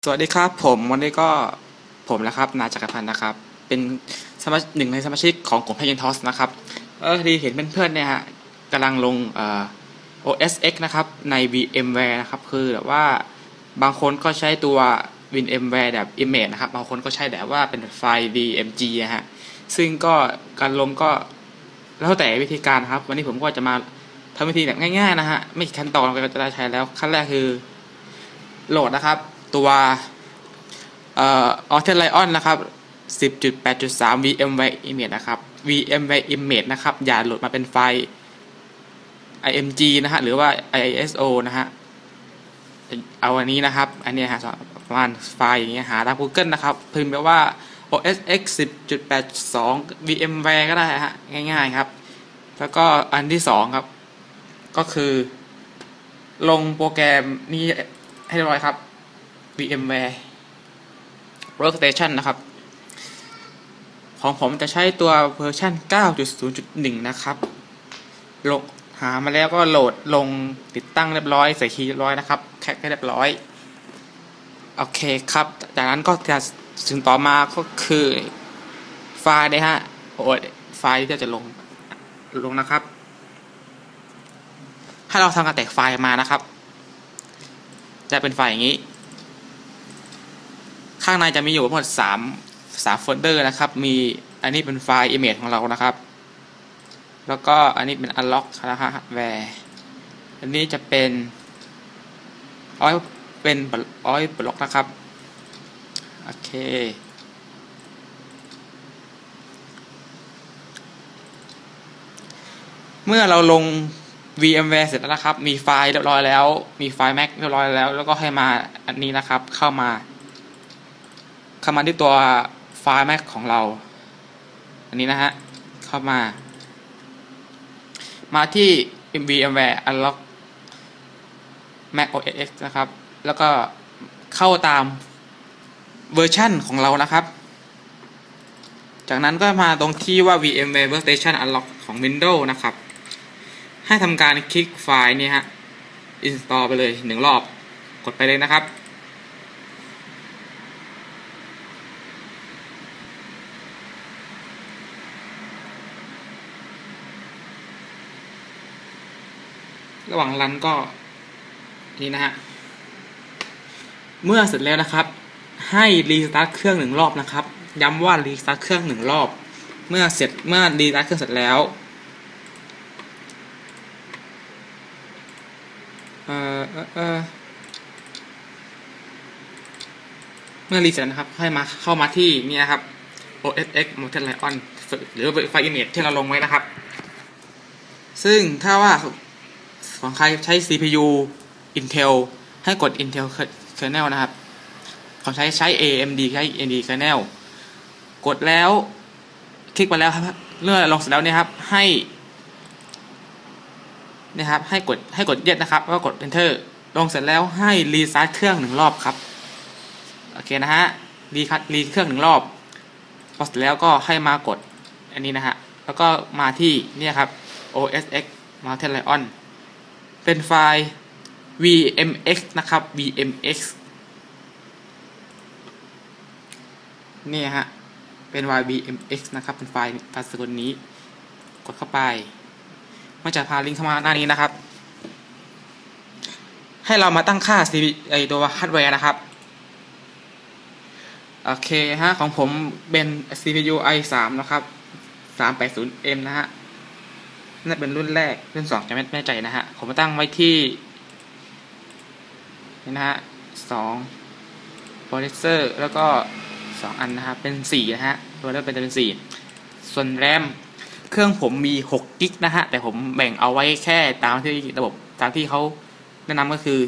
สวัสดีครับผมวันนี้ก็ผมนะครับนายจักรพันธ์นะครับเป็นหนึ่งในสมาชิกของกลุ่ม Hackintosh นะครับดีเห็นเพื่อนๆเนี่ยฮะกำลังลงOS X นะครับใน VMware นะครับคือแบบว่าบางคนก็ใช้ตัว VMware แบบ image นะครับบางคนก็ใช้แบบว่าเป็นไฟล์ DMG นะฮะซึ่งก็การลงก็แล้วแต่วิธีการครับวันนี้ผมก็จะมาทำวิธีแบบง่ายๆนะฮะไม่กี่ขั้นตอนก็จะได้ใช้แล้วขั้นแรกคือโหลดนะครับตัวAltair Lion นะครับ 10.8.3 VMware Image นะครับ VMware Image นะครับอย่าโหลดมาเป็นไฟล์ IMG นะฮะหรือว่า ISO นะฮะเอาอันนี้นะครับอันนี้ฮะประมาณไฟล์อย่างเงี้ยหาตาม Google นะครับพิมพ์ไปว่า OS X 10.8.2 VMware ก็ได้ฮะง่ายๆครับแล้วก็อันที่สองครับก็คือลงโปรแกรมนี้ให้เรียบร้อยครับ VMware Workstation นะครับของผมจะใช้ตัวเวอร์ชัน 9.0.1 นะครับลงหามาแล้วก็โหลดลงติดตั้งเรียบร้อยใส่คีย์เรียบร้อยนะครับแคปให้เรียบร้อยโอเคครับจากนั้นก็จะสิ่งต่อมาก็คือไฟล์นะฮะไฟล์ที่จะลงนะครับให้เราทำการแตกไฟล์มานะครับจะเป็นไฟล์อย่างนี้ข้างในจะมีอยู่ทั้งหมด3โฟลเดอร์นะครับมีอันนี้เป็นไฟล์ image ของเรานะครับแล้วก็อันนี้เป็น unlock นะฮะ hardware อันนี้จะเป็นบล็อกนะครับโอเคเมื่อเราลง VMware เสร็จแล้วนะครับมีไฟล์เรียบร้อยแล้วมีไฟล์ Mac เรียบร้อยแล้วก็ให้มาอันนี้นะครับเข้ามาที่ตัวไฟล์ Mac ของเราอันนี้นะฮะเข้ามาที่ VMware Unlock Mac OS X นะครับแล้วก็เข้าตามเวอร์ชันของเรานะครับจากนั้นก็มาตรงที่ว่า VMware Workstation Unlock ของ Windows นะครับให้ทำการคลิกไฟล์นี้ฮะ install ไปเลย1 รอบกดไปเลยนะครับระหว่างรันก็นี่นะฮะเมื่อเสร็จแล้วนะครับให้รีสตาร์ทเครื่อง1 รอบนะครับย้ำว่ารีสตาร์ทเครื่อง1 รอบเมื่อรีสตาร์ทเครื่องเสร็จแล้วเมื่อรีเสร็จนะครับให้เข้ามาที่นี่นะครับ OS X Altair Lion หรือไฟล์ image ที่เราลงไว้นะครับซึ่งถ้าว่าของใครใช้ CPU Intel ให้กด Intel Kernel นะครับของใช้ AMD ใช้ AMD Kernel กดแล้วคลิกไปแล้วครับเมื่อลงเสร็จแล้วเนี่ยครับให้นะครับให้กด Yes นะครับแล้วก็กด Enter ลงเสร็จแล้วให้รีสตาร์ทเครื่อง1 รอบครับโอเคนะฮะรีเครื่อง1 รอบพอเสร็จแล้วก็ให้มากดอันนี้นะฮะแล้วก็มาที่นี่ครับ OS X Altair Lion เป็นไฟล์ VMX นะครับ VMX นี่ฮะเป็นไฟล์ VMX นะครับเป็นไฟล์สกุลนี้กดเข้าไปมันจะพาลิงก์เข้ามาหน้านี้นะครับให้เรามาตั้งค่าตัวฮาร์ดแวร์นะครับโอเคฮะของผมเป็น CPU i3 นะครับ 380M นะฮะน่าเป็นรุ่นแรกรุ่น2จะไม่แน่ใจนะฮะผมมาตั้งไว้ที่นี่นะฮะ2 processor แล้วก็2 อันนะครับเป็น4นะฮะตัวเริ่มเป็น4ส่วน RAM เครื่องผมมี6 กิกนะฮะแต่ผมแบ่งเอาไว้แค่ตามที่ระบบตามที่เขาแนะนำก็คือ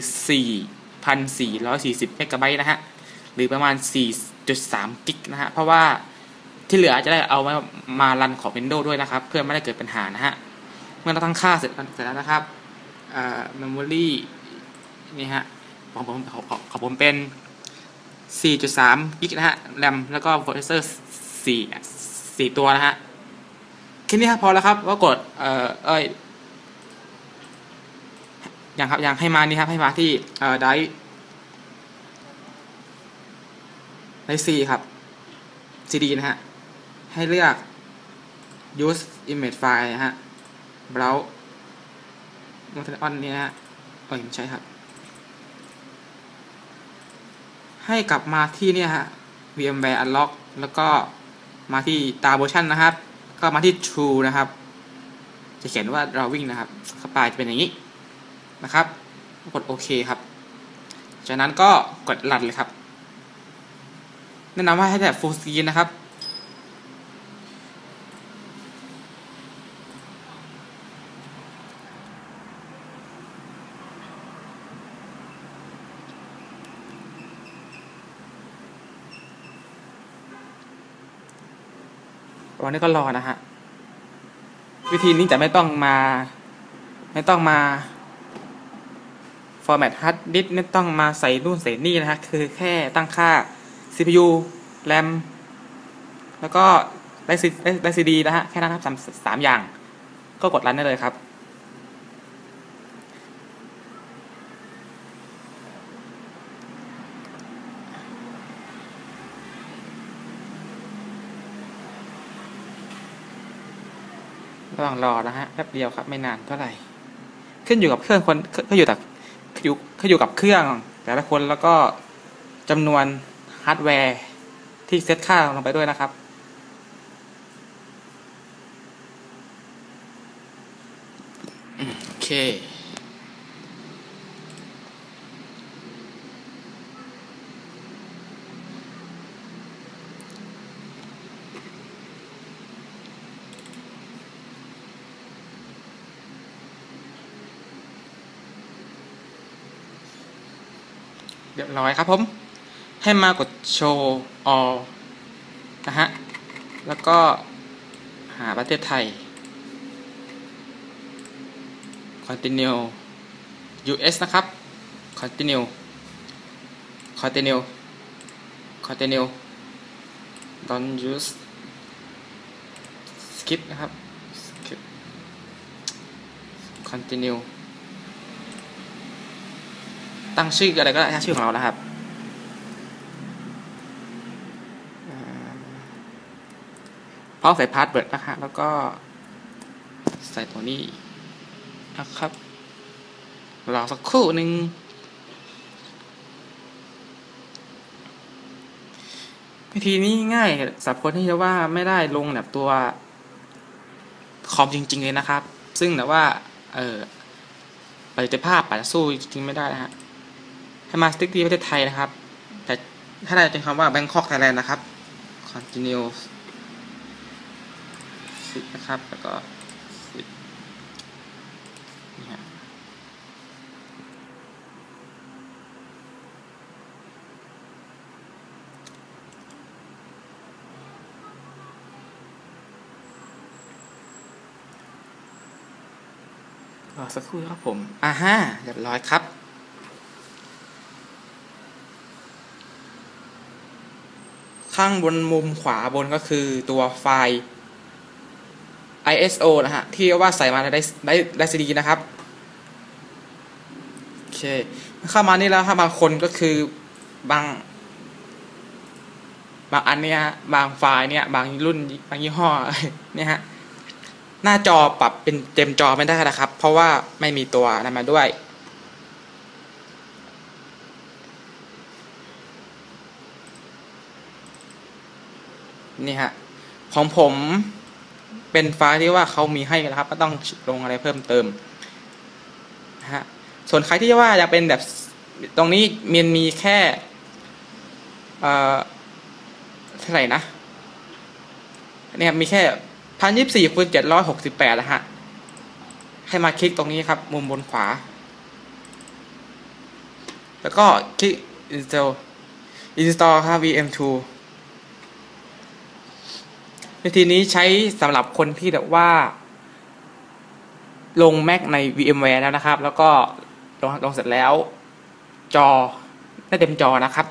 4,440 เมกะไบต์นะฮะหรือประมาณ 4.3 กิกนะฮะเพราะว่าที่เหลือจะได้เอาไว้มารันของ Windows ด้วยนะครับเพื่อไม่ได้เกิดปัญหานะฮะเมื่อเราตั้งค่าเสร็จแล้วนะครับmemory นี่ฮะของผมเป็น 4.3 กิกนะฮะ RAM แล้วก็ processor 4 ตัวนะฮะแค่นี้ครับพอแล้วครับก็กดอย่างครับอย่างให้มานี่ครับให้มาที่ไดรฟ์ใน C ครับ CD นะฮะให้เลือก use image file นะฮะ browse มันจะออนนี้นะฮะไม่ใช่ครับให้กลับมาที่เนี่ยฮะ VMware Unlock แล้วก็มาที่ตาเวอร์ชันนะครับก็มาที่ True นะครับจะเขียนว่า drawing นะครับเข้าไปจะเป็นอย่างนี้นะครับกดโอเคครับจากนั้นก็กดรันเลยครับแนะนำว่าให้แบบ full screen นะครับวันนี้ก็รอนะฮะวิธีนี้จะไม่ต้องมา format hard disk ไม่ต้องมาใส่นู่นใส่นี่นะฮะคือแค่ตั้งค่า CPU RAM แล้วก็ได้ CD นะฮะแค่นั้นครับสามอย่างก็กดรันได้เลยครับระหว่างรอนะฮะแป๊บเดียวครับไม่นานเท่าไหร่ขึ้นอยู่กับเครื่องคนขึ้นอยู่กับเครื่องแต่ละคนแล้วก็จำนวนฮาร์ดแวร์ที่เซตค่าลงไปด้วยนะครับโอเคเรียบร้อยครับผมให้มากดโชว์ all นะฮะแล้วก็หาประเทศไทย continue US นะครับ continue don't use skip นะครับ skip continue ตั้งชื่ออะไรก็ได้ชื่อของเรานะครับพร้อมใส่พาสเวิร์ดนะฮะแล้วก็ใส่ตัวนี้นะครับรอสักครู่หนึ่งวิธีนี้ง่ายสำหรับคนที่จะว่าไม่ได้ลงแบบตัวคอมจริงๆเลยนะครับซึ่งแต่ว่าประสิทธิภาพอาจจะสู้จริงๆไม่ได้นะฮะให้มาสติ๊กที่ประเทศไทยนะครับแต่ถ้าได้เป็นคำว่า Bangkok Thailand นะครับ continue นะครับแล้วก็นี่ฮะรอสักครู่ครับผมเรียบร้อยครับข้างบนมุมขวาบนก็คือตัวไฟล์ ISO นะฮะที่ว่าใส่มาได้ CD นะครับโอเคเข้ามานี่แล้วถ้าบางคนก็คือบางอันเนี้ยบางไฟล์เนี่ยบางรุ่นบางยี่ห้อเนี่ยฮะหน้าจอปรับเป็นเต็มจอไม่ได้นะครับเพราะว่าไม่มีตัวนั้นมาด้วยนี่ฮะของผมเป็นไฟล์ที่ว่าเขามีให้แล้วครับไม่ต้องลงอะไรเพิ่มเติมนะฮะส่วนใครที่ว่าอยากเป็นแบบตรงนี้มีแค่เท่าไหร่นะเนี่ยมีแค่1024x768นะฮะให้มาคลิกตรงนี้ครับมุมบนขวาแล้วก็คลิก install ครับ VM2 วิธีนี้ใช้สำหรับคนที่แบบว่าลง Mac ใน VMware แล้วนะครับแล้วก็ลงเสร็จแล้วจอได้เต็มจอนะครับ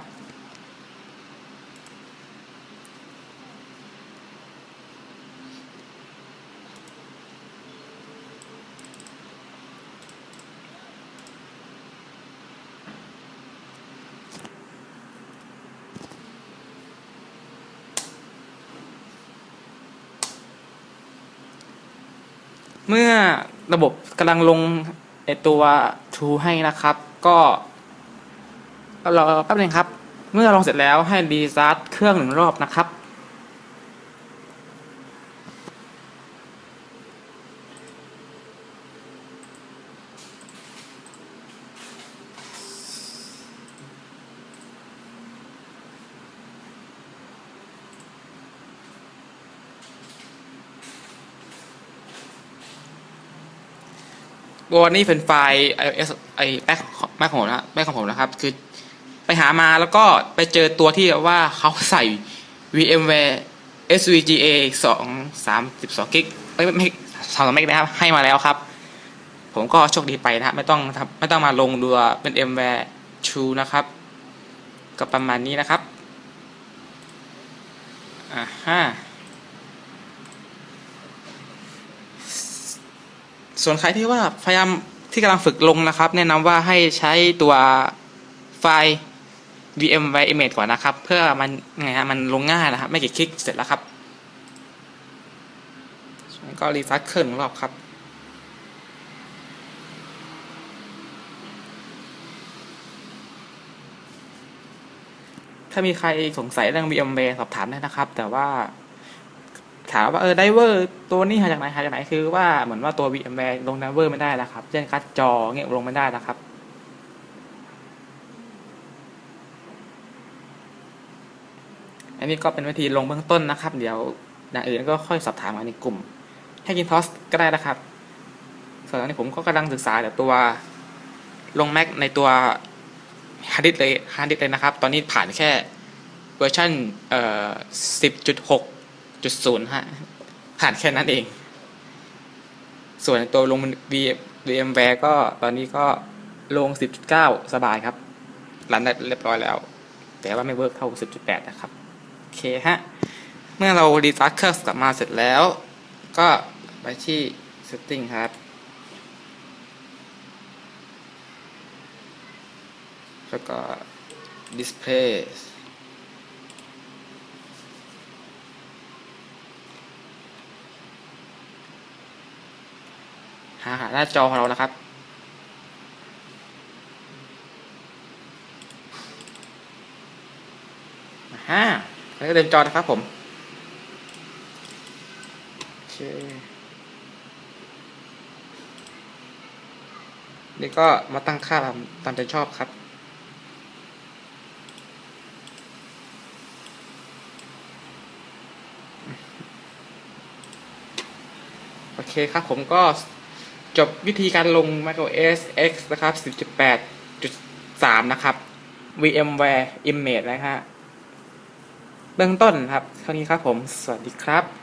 เมื่อระบบกำลังลงไอตัว tool ให้นะครับก็รอแป๊บนึงครับเมื่อลงเสร็จแล้วให้รีสตาร์ทเครื่อง1 รอบนะครับตัวนี้เป็นไฟล์ iOS ไอแบ็คของผมนะแบ็คของผมนะครับคือไปหามาแล้วก็ไปเจอตัวที่ว่าเขาใส่ VMware SVGA 32 กิกไม่2 เมกนะครับให้มาแล้วครับผมก็โชคดีไปนะไม่ต้องมาลงดูเป็น VMware True นะครับก็ประมาณนี้นะครับฮะส่วนใครที่ว่าพยายามที่กำลังฝึกลงนะครับแนะนำว่าให้ใช้ตัวไฟล์ VMware Image ก่อนนะครับเพื่อมันลงง่ายนะครับไม่กี่คลิกเสร็จแล้วครับก็รีสตาร์ทเครื่อง1 รอบครับถ้ามีใครสงสัยเรื่อง VMware สอบถามได้นะครับแต่ว่าถามว่าไดเวอร์ตัวนี้หาจากไหนคือว่าเหมือนว่าตัว VMware ลงไดเวอร์ไม่ได้แล้วครับเช่นการ์ดจอเงี้ยลงไม่ได้นะครับอันนี้ก็เป็นวิธีลงเบื้องต้นนะครับเดี๋ยวอย่างอื่นก็ค่อยสอบถามกันในกลุ่มให้กินทอสก็ได้นะครับส่วนตอนนี้ผมก็กำลังศึกษาแต่ตัวลง Mac ในตัวฮาร์ดดิสเลยนะครับตอนนี้ผ่านแค่เวอร์ชัน10.6.0 ฮะผ่านแค่นั้นเองส่วนตัวลง VMware ก็ตอนนี้ก็ลง 10.9 สบายครับรันได้เรียบร้อยแล้วแต่ว่าไม่เวิร์กเท่า 10.8 นะครับโอเคฮะเมื่อเรารีสตาร์ทเครื่องกลับมาเสร็จแล้วก็ไปที่ setting ครับแล้วก็ display หาหน้าจอของเรานะครับแล้วก็เต็มจอนะครับผมโอเคนี่ก็มาตั้งค่าตามใจชอบครับโอเคครับผมก็จบวิธีการลง macOS X นะครับ 10.8.3 นะครับ VMware Image นะฮะเบื้องต้นครับเท่านี้ครับผมสวัสดีครับ